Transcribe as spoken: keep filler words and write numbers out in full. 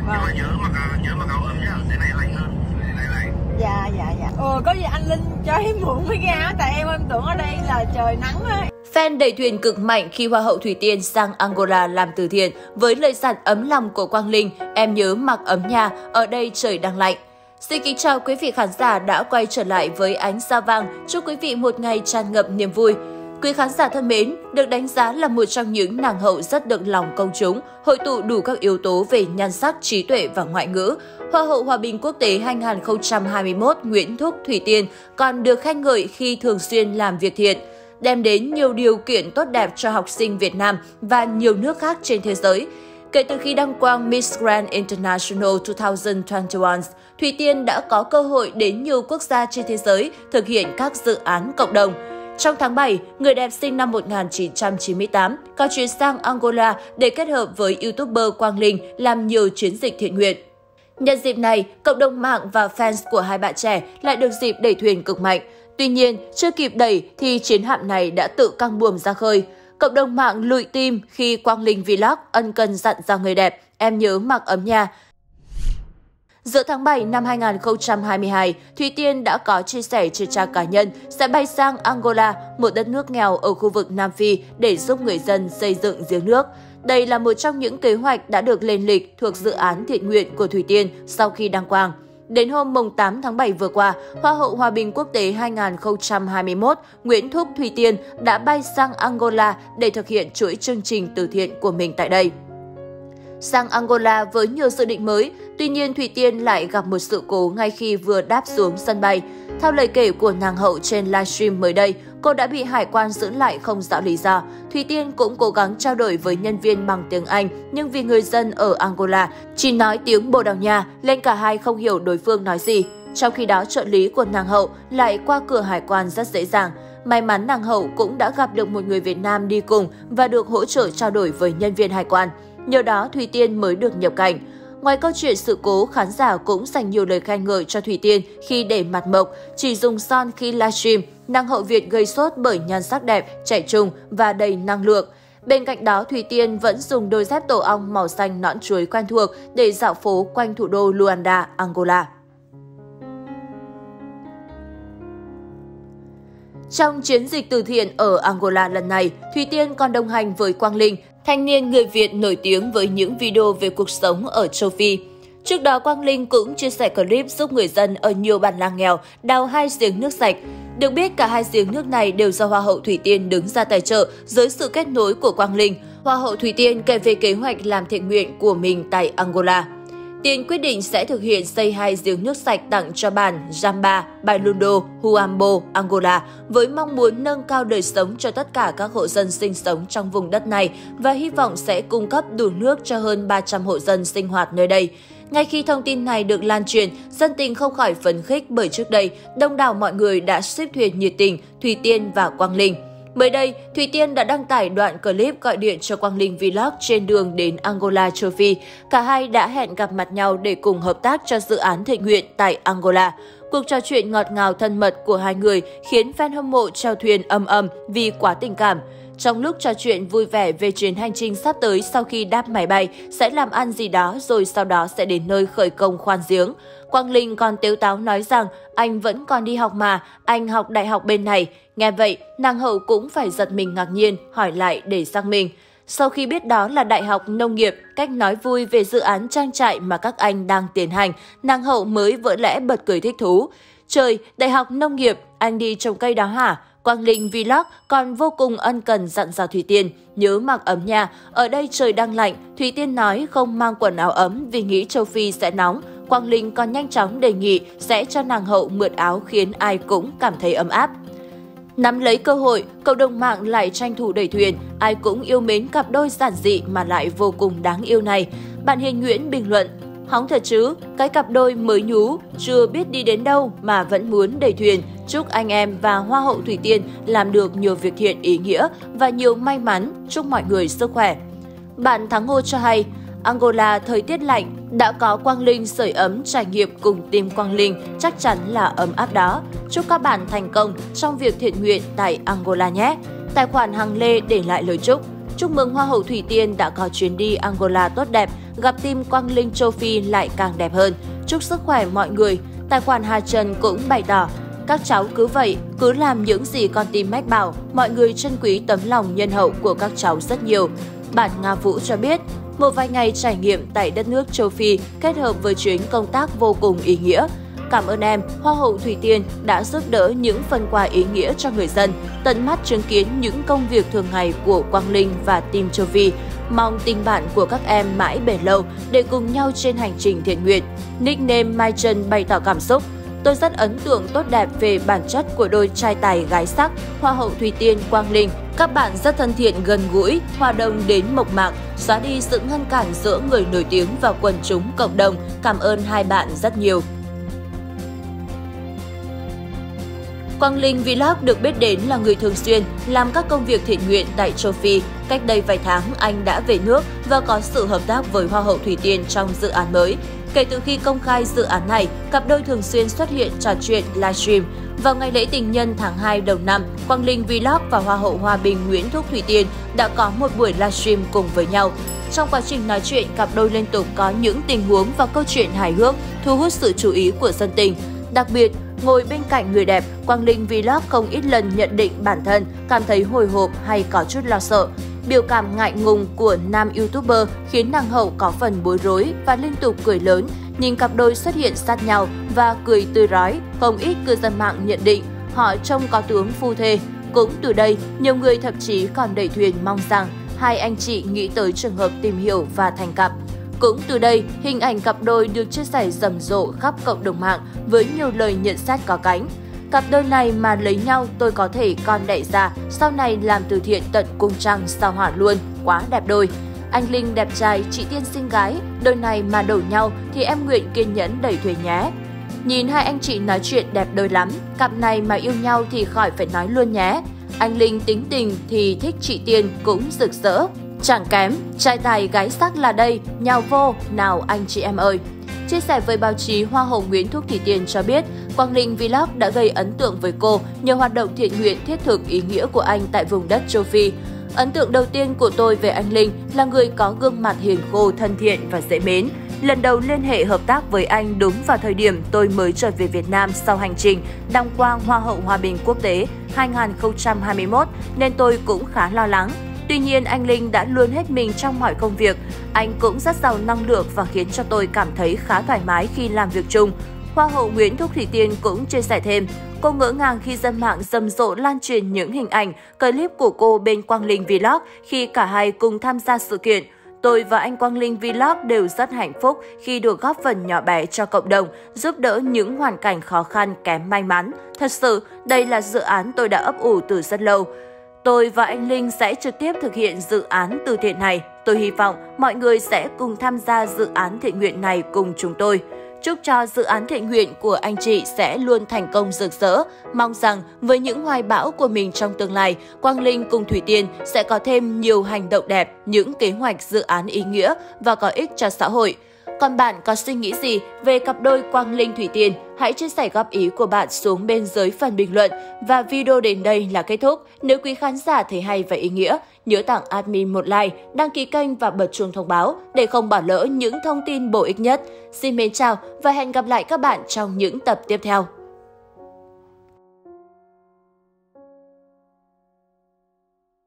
Vâng. Nhưng mà nhớ mặc nhớ mặc áo ấm nhá, thế này lạnh hơn, thế này lạnh. Dạ dạ dạ. Ồ, có gì anh Linh cho em mượn mới ra á, tại em em tưởng ở đây là trời nắng á. Fan đẩy thuyền cực mạnh khi Hoa hậu Thủy Tiên sang Angola làm từ thiện với lời dặn ấm lòng của Quang Linh, em nhớ mặc ấm nha, ở đây trời đang lạnh. Xin kính chào quý vị khán giả đã quay trở lại với Ánh Sao Vàng. Chúc quý vị một ngày tràn ngập niềm vui. Quý khán giả thân mến, được đánh giá là một trong những nàng hậu rất được lòng công chúng, hội tụ đủ các yếu tố về nhan sắc, trí tuệ và ngoại ngữ. Hoa hậu Hòa bình Quốc tế hai không hai mốt Nguyễn Thúc Thủy Tiên còn được khen ngợi khi thường xuyên làm việc thiện, đem đến nhiều điều kiện tốt đẹp cho học sinh Việt Nam và nhiều nước khác trên thế giới. Kể từ khi đăng quang Miss Grand International hai không hai mốt, Thủy Tiên đã có cơ hội đến nhiều quốc gia trên thế giới thực hiện các dự án cộng đồng. Trong tháng bảy, người đẹp sinh năm một nghìn chín trăm chín mươi tám có chuyến sang Angola để kết hợp với YouTuber Quang Linh làm nhiều chiến dịch thiện nguyện. Nhân dịp này, cộng đồng mạng và fans của hai bạn trẻ lại được dịp đẩy thuyền cực mạnh. Tuy nhiên, chưa kịp đẩy thì chiến hạm này đã tự căng buồm ra khơi. Cộng đồng mạng lụi tim khi Quang Linh Vlog ân cần dặn dò người đẹp, em nhớ mặc ấm nha. Giữa tháng bảy năm hai nghìn không trăm hai mươi hai, Thủy Tiên đã có chia sẻ trên trang cá nhân sẽ bay sang Angola, một đất nước nghèo ở khu vực Nam Phi để giúp người dân xây dựng giếng nước. Đây là một trong những kế hoạch đã được lên lịch thuộc dự án thiện nguyện của Thủy Tiên sau khi đăng quang. Đến hôm mùng tám tháng bảy vừa qua, Hoa hậu Hòa bình Quốc tế hai không hai mốt Nguyễn Thúc Thủy Tiên đã bay sang Angola để thực hiện chuỗi chương trình từ thiện của mình tại đây. Sang Angola với nhiều dự định mới, tuy nhiên Thủy Tiên lại gặp một sự cố ngay khi vừa đáp xuống sân bay. Theo lời kể của nàng hậu trên livestream mới đây, cô đã bị hải quan giữ lại không rõ lý do. Thủy Tiên cũng cố gắng trao đổi với nhân viên bằng tiếng Anh, nhưng vì người dân ở Angola chỉ nói tiếng Bồ Đào Nha nên cả hai không hiểu đối phương nói gì. Trong khi đó, trợ lý của nàng hậu lại qua cửa hải quan rất dễ dàng. May mắn nàng hậu cũng đã gặp được một người Việt Nam đi cùng và được hỗ trợ trao đổi với nhân viên hải quan. Nhờ đó, Thủy Tiên mới được nhập cảnh. Ngoài câu chuyện sự cố, khán giả cũng dành nhiều lời khen ngợi cho Thủy Tiên khi để mặt mộc, chỉ dùng son khi livestream. Nàng hậu Việt gây sốt bởi nhan sắc đẹp, trẻ trung và đầy năng lượng. Bên cạnh đó, Thủy Tiên vẫn dùng đôi dép tổ ong màu xanh nõn chuối quen thuộc để dạo phố quanh thủ đô Luanda, Angola. Trong chiến dịch từ thiện ở Angola lần này, Thủy Tiên còn đồng hành với Quang Linh, thanh niên người Việt nổi tiếng với những video về cuộc sống ở châu Phi. Trước đó, Quang Linh cũng chia sẻ clip giúp người dân ở nhiều bản làng nghèo đào hai giếng nước sạch. Được biết, cả hai giếng nước này đều do Hoa hậu Thủy Tiên đứng ra tài trợ dưới sự kết nối của Quang Linh. Hoa hậu Thủy Tiên kể về kế hoạch làm thiện nguyện của mình tại Angola. Tiên quyết định sẽ thực hiện xây hai giếng nước sạch tặng cho bản Jamba, Bailundo, Huambo, Angola với mong muốn nâng cao đời sống cho tất cả các hộ dân sinh sống trong vùng đất này và hy vọng sẽ cung cấp đủ nước cho hơn ba trăm hộ dân sinh hoạt nơi đây. Ngay khi thông tin này được lan truyền, dân tình không khỏi phấn khích bởi trước đây, đông đảo mọi người đã xếp thuyền nhiệt tình Thủy Tiên và Quang Linh. Mới đây, Thủy Tiên đã đăng tải đoạn clip gọi điện cho Quang Linh Vlog trên đường đến Angola, châu Phi. Cả hai đã hẹn gặp mặt nhau để cùng hợp tác cho dự án thiện nguyện tại Angola. Cuộc trò chuyện ngọt ngào thân mật của hai người khiến fan hâm mộ chèo thuyền ầm ầm vì quá tình cảm. Trong lúc trò chuyện vui vẻ về chuyến hành trình sắp tới sau khi đáp máy bay, sẽ làm ăn gì đó rồi sau đó sẽ đến nơi khởi công khoan giếng. Quang Linh còn tếu táo nói rằng anh vẫn còn đi học mà, anh học đại học bên này. Nghe vậy, nàng hậu cũng phải giật mình ngạc nhiên, hỏi lại để xác minh. Sau khi biết đó là Đại học Nông nghiệp, cách nói vui về dự án trang trại mà các anh đang tiến hành, nàng hậu mới vỡ lẽ bật cười thích thú. Trời, Đại học Nông nghiệp, anh đi trồng cây đó hả? Quang Linh Vlog còn vô cùng ân cần dặn dò Thủy Tiên, nhớ mặc ấm nha, ở đây trời đang lạnh. Thủy Tiên nói không mang quần áo ấm vì nghĩ châu Phi sẽ nóng. Quang Linh còn nhanh chóng đề nghị sẽ cho nàng hậu mượn áo khiến ai cũng cảm thấy ấm áp. Nắm lấy cơ hội, cộng đồng mạng lại tranh thủ đẩy thuyền, ai cũng yêu mến cặp đôi giản dị mà lại vô cùng đáng yêu này. Bạn Hiền Nguyễn bình luận, hóng thật chứ, cái cặp đôi mới nhú, chưa biết đi đến đâu mà vẫn muốn đẩy thuyền. Chúc anh em và Hoa hậu Thủy Tiên làm được nhiều việc thiện ý nghĩa và nhiều may mắn, chúc mọi người sức khỏe. Bạn Thắng Ngô cho hay, Angola thời tiết lạnh, đã có Quang Linh sưởi ấm trải nghiệm cùng team Quang Linh chắc chắn là ấm áp đó. Chúc các bạn thành công trong việc thiện nguyện tại Angola nhé. Tài khoản Hằng Lê để lại lời chúc. Chúc mừng Hoa hậu Thủy Tiên đã có chuyến đi Angola tốt đẹp, gặp team Quang Linh châu Phi lại càng đẹp hơn. Chúc sức khỏe mọi người. Tài khoản Hà Trần cũng bày tỏ, các cháu cứ vậy, cứ làm những gì con tim mách bảo, mọi người trân quý tấm lòng nhân hậu của các cháu rất nhiều. Bạn Nga Vũ cho biết, một vài ngày trải nghiệm tại đất nước châu Phi kết hợp với chuyến công tác vô cùng ý nghĩa. Cảm ơn em, Hoa hậu Thủy Tiên đã giúp đỡ những phần quà ý nghĩa cho người dân, tận mắt chứng kiến những công việc thường ngày của Quang Linh và team châu Phi. Mong tình bạn của các em mãi bền lâu để cùng nhau trên hành trình thiện nguyện. Nickname Mai Trân bày tỏ cảm xúc. Tôi rất ấn tượng tốt đẹp về bản chất của đôi trai tài gái sắc, Hoa hậu Thủy Tiên, Quang Linh. Các bạn rất thân thiện, gần gũi, hòa đồng đến mộc mạc, xóa đi sự ngăn cản giữa người nổi tiếng và quần chúng cộng đồng. Cảm ơn hai bạn rất nhiều. Quang Linh Vlog được biết đến là người thường xuyên làm các công việc thiện nguyện tại châu Phi. Cách đây vài tháng, anh đã về nước và có sự hợp tác với Hoa hậu Thủy Tiên trong dự án mới. Kể từ khi công khai dự án này, cặp đôi thường xuyên xuất hiện trò chuyện livestream. Vào ngày lễ tình nhân tháng hai đầu năm, Quang Linh Vlog và Hoa hậu Hòa Bình Nguyễn Thúc Thủy Tiên đã có một buổi livestream cùng với nhau. Trong quá trình nói chuyện, cặp đôi liên tục có những tình huống và câu chuyện hài hước, thu hút sự chú ý của dân tình. Đặc biệt, ngồi bên cạnh người đẹp, Quang Linh Vlog không ít lần nhận định bản thân cảm thấy hồi hộp hay có chút lo sợ. Biểu cảm ngại ngùng của nam YouTuber khiến nàng hậu có phần bối rối và liên tục cười lớn, nhìn cặp đôi xuất hiện sát nhau và cười tươi rói. Không ít cư dân mạng nhận định họ trông có tướng phu thê. Cũng từ đây, nhiều người thậm chí còn đẩy thuyền mong rằng hai anh chị nghĩ tới trường hợp tìm hiểu và thành cặp. Cũng từ đây, hình ảnh cặp đôi được chia sẻ rầm rộ khắp cộng đồng mạng với nhiều lời nhận xét có cánh. Cặp đôi này mà lấy nhau tôi có thể con đẻ ra, sau này làm từ thiện tận cung trăng sao hỏa luôn, quá đẹp đôi. Anh Linh đẹp trai, chị Tiên xinh gái, đôi này mà đổi nhau thì em nguyện kiên nhẫn đẩy thuyền nhé. Nhìn hai anh chị nói chuyện đẹp đôi lắm, cặp này mà yêu nhau thì khỏi phải nói luôn nhé. Anh Linh tính tình thì thích chị Tiên cũng rực rỡ. Chẳng kém, trai tài gái sắc là đây, nhào vô, nào anh chị em ơi. Chia sẻ với báo chí, Hoa hậu Nguyễn Thúc Thủy Tiên cho biết, Quang Linh Vlog đã gây ấn tượng với cô nhờ hoạt động thiện nguyện thiết thực ý nghĩa của anh tại vùng đất châu Phi. Ấn tượng đầu tiên của tôi về anh Linh là người có gương mặt hiền khô, thân thiện và dễ mến. Lần đầu liên hệ hợp tác với anh đúng vào thời điểm tôi mới trở về Việt Nam sau hành trình đăng quang Hoa hậu Hòa bình Quốc tế hai không hai mốt nên tôi cũng khá lo lắng. Tuy nhiên, anh Linh đã luôn hết mình trong mọi công việc. Anh cũng rất giàu năng lượng và khiến cho tôi cảm thấy khá thoải mái khi làm việc chung. Hoa hậu Nguyễn Thúc Thủy Tiên cũng chia sẻ thêm, cô ngỡ ngàng khi dân mạng rầm rộ lan truyền những hình ảnh, clip của cô bên Quang Linh Vlog khi cả hai cùng tham gia sự kiện. Tôi và anh Quang Linh Vlog đều rất hạnh phúc khi được góp phần nhỏ bé cho cộng đồng, giúp đỡ những hoàn cảnh khó khăn kém may mắn. Thật sự, đây là dự án tôi đã ấp ủ từ rất lâu. Tôi và anh Linh sẽ trực tiếp thực hiện dự án từ thiện này. Tôi hy vọng mọi người sẽ cùng tham gia dự án thiện nguyện này cùng chúng tôi. Chúc cho dự án thiện nguyện của anh chị sẽ luôn thành công rực rỡ. Mong rằng với những hoài bão của mình trong tương lai, Quang Linh cùng Thủy Tiên sẽ có thêm nhiều hành động đẹp, những kế hoạch dự án ý nghĩa và có ích cho xã hội. Còn bạn có suy nghĩ gì về cặp đôi Quang Linh Thủy Tiên? Hãy chia sẻ góp ý của bạn xuống bên dưới phần bình luận. Và video đến đây là kết thúc. Nếu quý khán giả thấy hay và ý nghĩa, nhớ tặng admin một like, đăng ký kênh và bật chuông thông báo để không bỏ lỡ những thông tin bổ ích nhất. Xin mến chào và hẹn gặp lại các bạn trong những tập tiếp theo.